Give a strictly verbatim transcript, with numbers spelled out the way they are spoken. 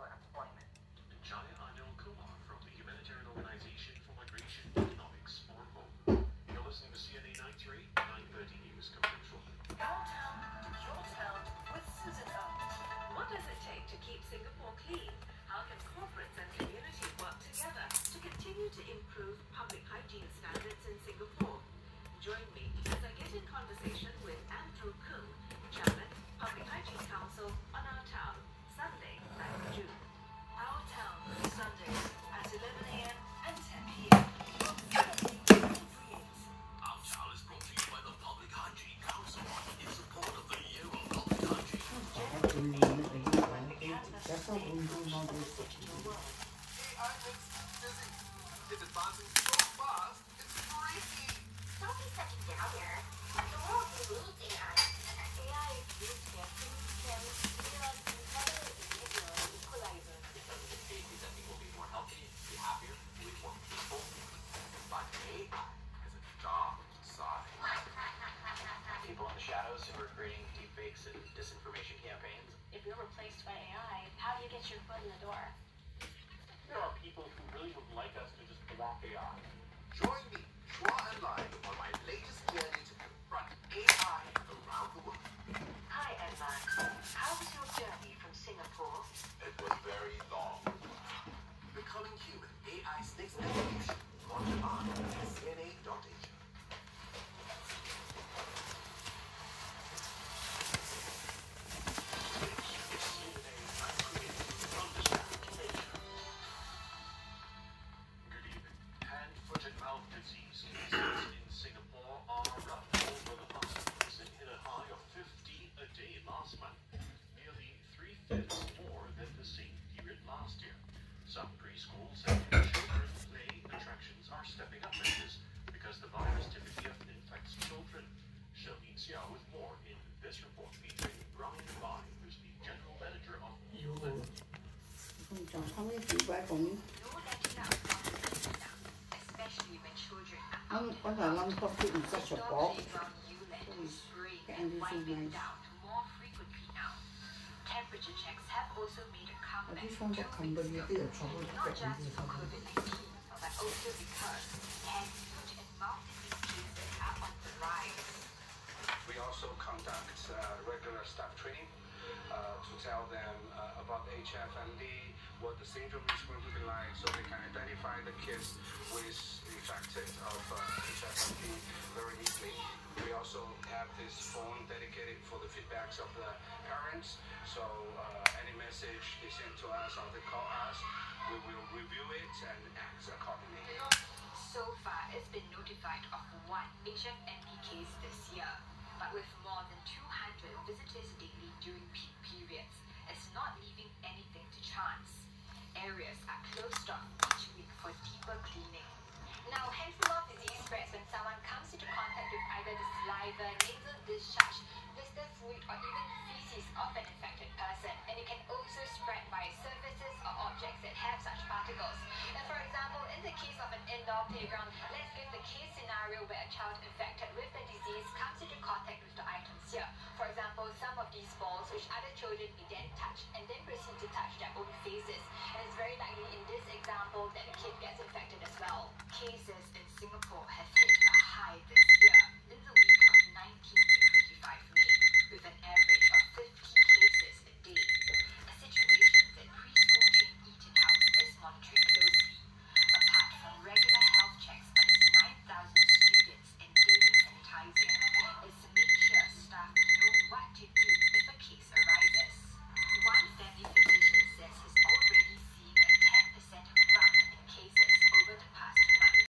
for employment. Jaya Anil Kumar from the Humanitarian Organization for Migration Economics, or M O E. You're listening to C N A nine three, nine thirty News coming shortly. Our town, your town, with Susan O. What does it take to keep Singapore clean? How can corporates and community work together to continue to improve public hygiene standards in Singapore? Join me as I get in conversation with Andrew Kung, Chairman, Public Hygiene Council on Our Town, Sunday, ninth of June. Our town, Sundays at eleven a m and ten p m Our Town is brought to you by the Public Hygiene Council in support of the Year of Public Hygiene. That's how we do now this. A I makes me busy. It's advancing so fast, it's freaky. Don't be such a downer. The world needs A I. A I is used to improve systems, realize intelligent behavior and equalizer. Babies, I think, will be more healthy, be happier, live more peaceful. But A I has a dark side. People in the shadows who are creating deepfakes and disinformation campaigns. If you're replaced by A I, how do you get your foot in the door? There are people who really would like us to just block A I. Join me, Chua and Live, on my latest journey to confront A I around the world. Hi, Emma. How was your journey from Singapore? It was very long. Becoming Human, A I's next evolution. Launch on C N A dot H. Good evening. Hand, foot, and mouth disease cases in Singapore are up over the month and hit a high of fifty a day last month, nearly three-fifths more than the same period last year. Some preschools and children's play attractions are stepping up measures because the virus typically infects children. Shelby Xiao with more in this report featuring Brian Bai, who's the General Manager of Yulen. 讲他们奇怪讲你， No letting out of now, especially when children are 我我想让他put in such a Dog box. playground Yulen to spring Can and do so wiping nice. down more frequently now. Temperature checks have also made a comeback this two one weeks got company ago. did a trouble Not with just that. for COVID nineteen, but also because hand, foot, and mouth disease cases are on the rise. We also conduct uh, regular staff training uh, to tell them uh, about H F M D, what the syndrome is going to be like, so they can identify the kids who is infected of uh, H F M D very easily. We also have this phone dedicated for the feedbacks of the parents, so uh, any message they send to us or they call us, we will review it and act accordingly. So far, it's been notified of one H F M D case this year, but with more than two hundred visitors daily during peak periods, it's not leaving anything to chance. Areas are closed off each week for deeper cleaning. Now, hand-to-mouth disease spreads when someone comes into contact with either the saliva, nasal discharge, blister fluid, or even feces of an infected person, and it can also spread by surfaces or objects that have such particles. And for example, in the case of an indoor playground, let's give the case scenario where a child infected with the disease comes into contact with the items here. For example, some of these balls which other children may then touch and then proceed to touch their own faces. And it's very likely in this example that the kid gets infected as well. Cases